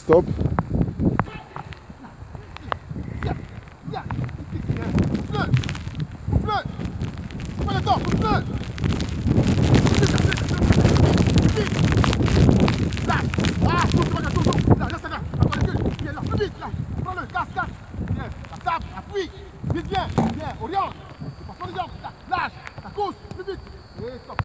stop. Appuie, vite, bien, oriente, passe pas les jambes, lâche, ça course, plus vite, et stop.